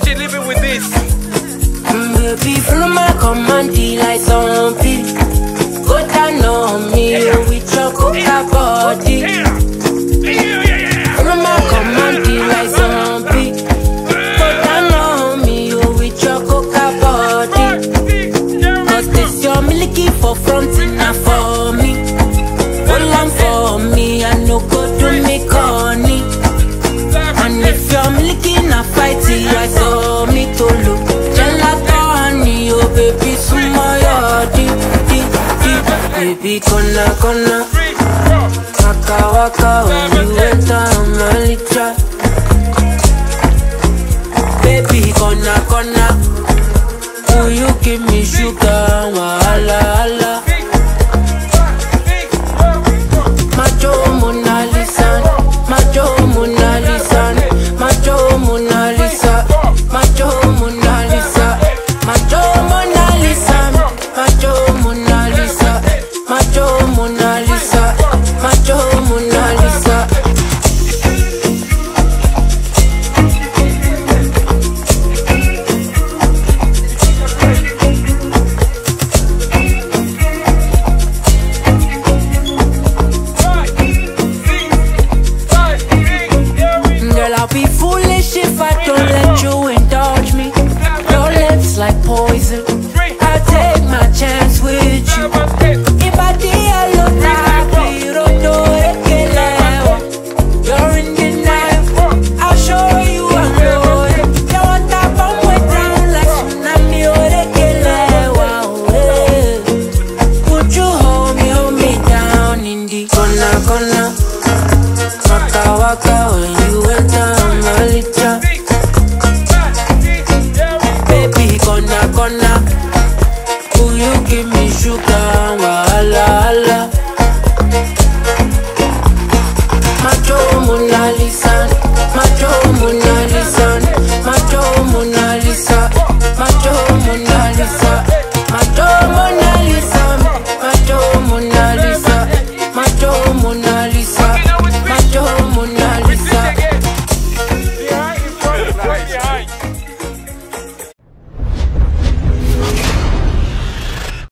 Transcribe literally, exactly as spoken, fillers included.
she living with this. Baby, follow my command, like zombie. Go down on me with your coca body. Follow my command, like zombie. Go down on me with your coca body. Cause this your milky for front enough for me. Hold on for me, I no go to me corny. And if you're milky na fighty, I saw me to look. Baby, sumaya di di di. Baby, kona kona, waka waka when you enter Malita. Baby, kona kona, will you give me sugar, wahala hala. Macho MONALISA, macho MONALISA, macho MONALISA, macho MONALISA, macho. Like poison, I take my chance with you. If I did look like we don't do it, you're in denial. I'll show you I'm loyal. You want that bomb with down like tsunami or the killer. Would you hold me, hold me down in the corner, corner? Waka waka when you went down my litter. Kona kona, will you give me sugar, wahala hala. Macho MONALISA, macho MONALISA.